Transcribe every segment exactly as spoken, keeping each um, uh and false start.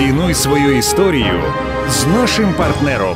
Цінуй свою історію з нашим партнером.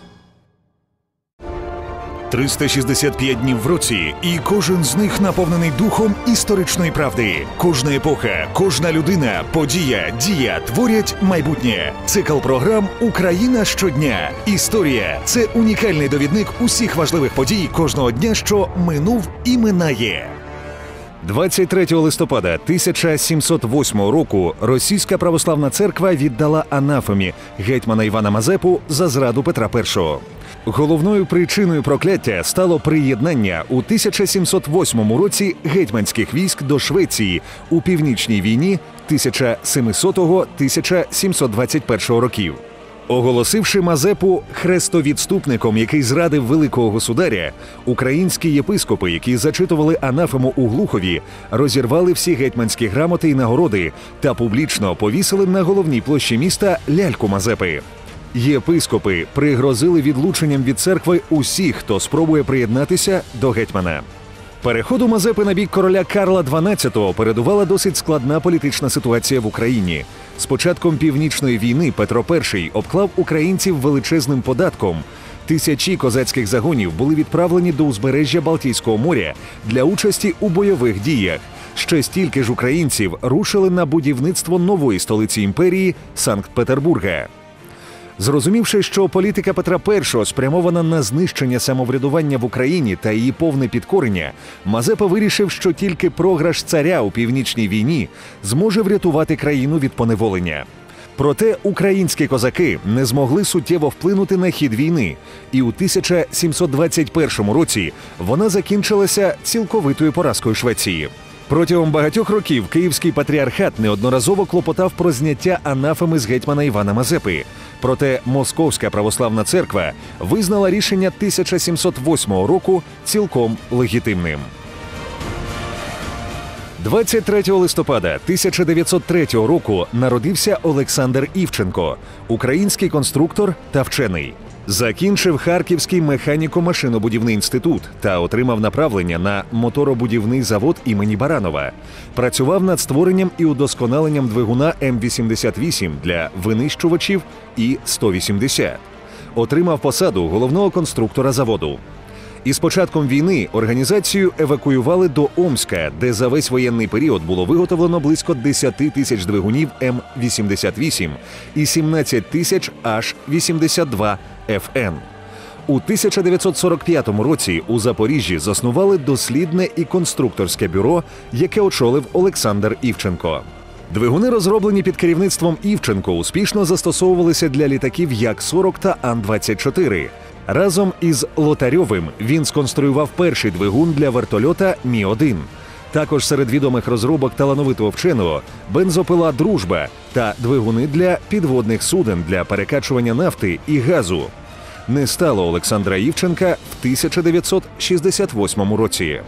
триста шістдесят п'ять днів в році, і кожен з них наповнений духом історичної правди. Кожна епоха, кожна людина, подія, дія творять майбутнє. Цикл програм «Україна щодня». Історія – це унікальний довідник усіх важливих подій кожного дня, що минув і минає. двадцять третього листопада тисяча сімсот восьмого року Російська православна церква віддала анафемі гетьмана Івана Мазепу за зраду Петра І. Головною причиною прокляття стало приєднання у тисяча сімсот восьмому році гетьманських військ до Швеції у Північній війні тисяча сімсотого — тисяча сімсот двадцять першого років. Оголосивши Мазепу хрестовідступником, який зрадив великого государя, українські єпископи, які зачитували анафему у Глухові, розірвали всі гетьманські грамоти і нагороди та публічно повісили на головній площі міста ляльку Мазепи. Єпископи пригрозили відлученням від церкви усіх, хто спробує приєднатися до гетьмана. Переходу Мазепи на бік короля Карла дванадцятого передувала досить складна політична ситуація в Україні. З початком Північної війни Петро І обклав українців величезним податком. Тисячі козацьких загонів були відправлені до узбережжя Балтійського моря для участі у бойових діях. Ще стільки ж українців рушили на будівництво нової столиці імперії – Санкт-Петербурга. Зрозумівши, що політика Петра І спрямована на знищення самоврядування в Україні та її повне підкорення, Мазепа вирішив, що тільки програш царя у Північній війні зможе врятувати країну від поневолення. Проте українські козаки не змогли суттєво вплинути на хід війни, і у тисяча сімсот двадцять першому році вона закінчилася цілковитою поразкою Швеції. Протягом багатьох років Київський патріархат неодноразово клопотав про зняття анафеми з гетьмана Івана Мазепи. Проте Московська православна церква визнала рішення тисяча сімсот восьмого року цілком легітимним. двадцять третього листопада тисяча дев'ятсот третього року народився Олександр Івченко, український конструктор та вчений. Закінчив Харківський механіко-машинобудівний інститут та отримав направлення на моторобудівний завод імені Баранова. Працював над створенням і удосконаленням двигуна М вісімдесят вісім для винищувачів І сто вісімдесят. Отримав посаду головного конструктора заводу. Із початком війни організацію евакуювали до Омська, де за весь воєнний період було виготовлено близько десять тисяч двигунів М вісімдесят вісім і сімнадцять тисяч Аж вісімдесят два Ф Н. У тисяча дев'ятсот сорок п'ятому році у Запоріжжі заснували дослідне і конструкторське бюро, яке очолив Олександр Івченко. Двигуни, розроблені під керівництвом Івченко, успішно застосовувалися для літаків Як сорок та Ан двадцять чотири. Разом із Лотарьовим він сконструював перший двигун для вертольота Мі один. Також серед відомих розробок талановитого вченого – бензопила «Дружба» та двигуни для підводних суден для перекачування нафти і газу. Не стало Олександра Івченка в тисяча дев'ятсот шістдесят восьмому році.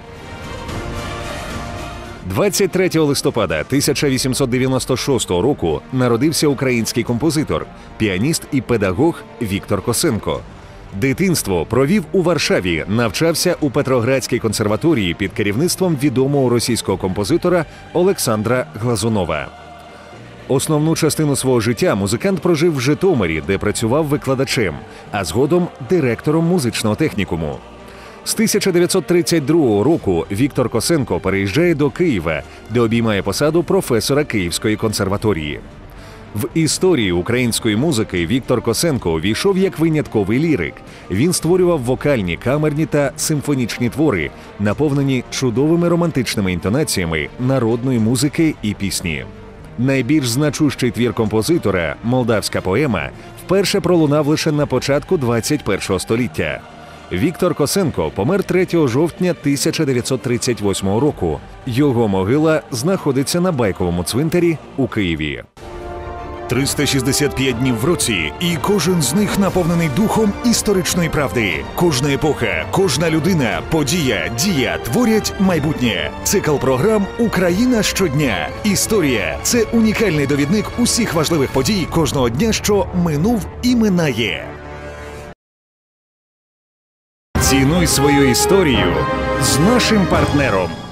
двадцять третього листопада тисяча вісімсот дев'яносто шостого року народився український композитор, піаніст і педагог Віктор Косенко. Дитинство провів у Варшаві, навчався у Петроградській консерваторії під керівництвом відомого російського композитора Олександра Глазунова. Основну частину свого життя музикант прожив в Житомирі, де працював викладачем, а згодом директором музичного технікуму. З тисяча дев'ятсот тридцять другого року Віктор Косенко переїжджає до Києва, де обіймає посаду професора Київської консерваторії. В історії української музики Віктор Косенко увійшов як винятковий лірик. Він створював вокальні, камерні та симфонічні твори, наповнені чудовими романтичними інтонаціями народної музики і пісні. Найбільш значущий твір композитора «Молдавська поема» вперше пролунав лише на початку двадцять першого століття. Віктор Косенко помер третього жовтня тисяча дев'ятсот тридцять восьмого року. Його могила знаходиться на Байковому цвинтарі у Києві. триста шістдесят п'ять днів в році, і кожен з них наповнений духом історичної правди. Кожна епоха, кожна людина, подія, дія творять майбутнє. Цикл програм «Україна щодня». Історія – це унікальний довідник усіх важливих подій кожного дня, що минув і минає. Цінуй свою історію з нашим партнером.